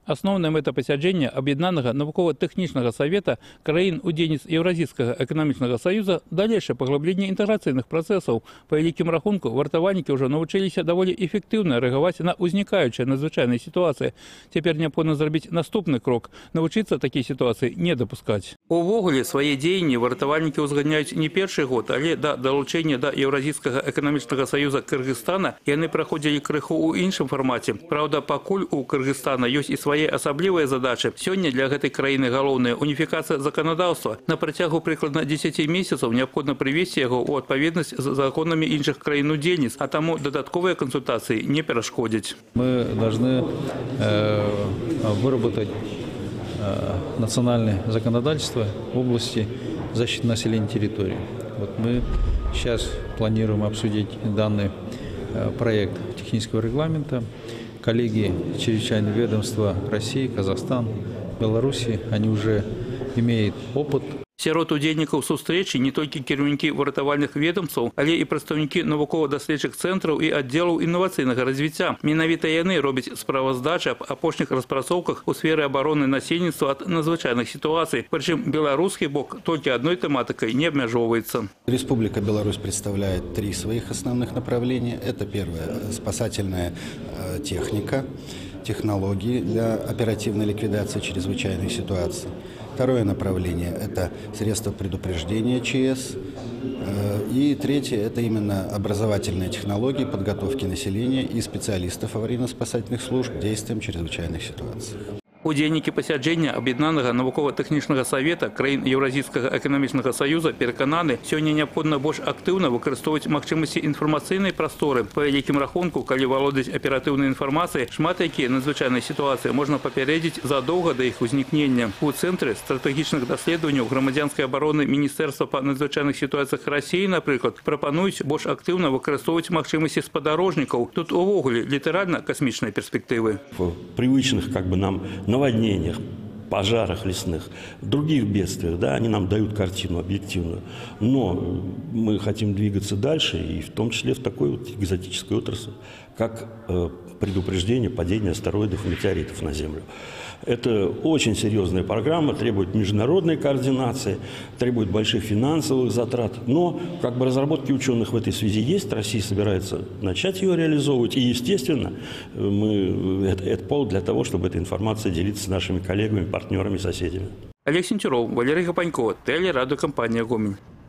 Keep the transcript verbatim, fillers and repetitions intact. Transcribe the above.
Асноўная мэта пасяджэння аб'яднанага навукова-тэхнічнага савета краін удзельніц Еўразійскага эканамічнага саюза далейшае паглыбленне інтэграцыйных працэсаў. Па вялікім рахунку вартавальнікі ўжо навучыліся даволі эфектыўна рэагаваць на ўзнікаючыя надзвычайныя сітуацыі. Цяпер неабходна зрабіць наступны крок – навучыцца такія сітуацыі не дапускаць. Увогуле свае дзеянні вартавальнікі ўзгадняюць не першы год, але да далучэння да Еўразійскага эканамічнага саюза Кыргызстана яны праходзілі крыху ў іншым фармаце. Праўда, пакуль у Кыргызстана ёсць і свае асаблівыя задачы. Сёння для гэтай краіны галоўная уніфікацыя заканадаўства. На працягу прыкладна дзесяці месяцаў неабходна прывесці яго ў адпаведнасць з законамі іншых краін-удзельніц, а таму дадатковыя кансультацыі не перашкодзяць. Мы должны э, выработать э, национальное законодательство в области защиты населения территории. Вот мы сейчас планируем обсудить данный э, проект технического регламента. Коллеги чрезвычайных ведомства России, Казахстан, Беларуси, они уже имеют опыт. Сярод удзельнікаў сустрэчы не толькі кіраўнікі выратавальных ведомстваў, але і прадстаўнікі навукова-даследчых цэнтраў і аддзелаў інавацыйнага развіцця. Менавіта яны робяць справаздачы аб апошніх распрацоўках у сферы абароны насельніцтва ад надзвычайных сітуацый. Прычым беларускі бок толькі одной тематикой не обмежевывается. Республика Беларусь представляет три своих основных направления. Это первое – спасательная техника, технологии для оперативной ликвидации чрезвычайных ситуаций. Второе направление – это средства предупреждения ЧС. И третье – это именно образовательные технологии подготовки населения и специалистов аварийно-спасательных служб к действиям в чрезвычайных ситуациях. Удзельнікі пасяджэння аб'яднанага навукова-тэхнічнага савета краін Еўразійскага эканамічнага саюза перакананы, сёння неабходна больш актыўна выкарыстоўваць магчымасці інфармацыйнай прасторы. Па вялікім рахунку, калі валодаць аператыўнай інфармацыяй, шмат якія надзвычайныя сітуацыі можна папярэдзіць задоўга да іх узнікнення. У цэнтры стратэгічных даследаванняў грамадзянскай абароны Міністэрства па надзвычайных сітуацыях Расіі, напрыклад, прапануюць больш актыўна выкарыстоўваць магчымасці спадарожнікаў. Тут увогуле літаральна касмічныя перспектывы. В привычных как бы нам наводнениях, пожарах лесных, других бедствиях, да, они нам дают картину объективную. Но мы хотим двигаться дальше, и в том числе в такой вот экзотической отрасли, как э, предупреждение падения астероидов и метеоритов на Землю. Это очень серьезная программа, требует международной координации, требует больших финансовых затрат. Но как бы разработки ученых в этой связи есть, Россия собирается начать ее реализовывать. И, естественно, мы, это, это повод для того, чтобы эта информация делиться с нашими коллегами, партнерами, соседями. Олег Сентюров, Валерий Гапанько, телерадиокомпания «Гомель».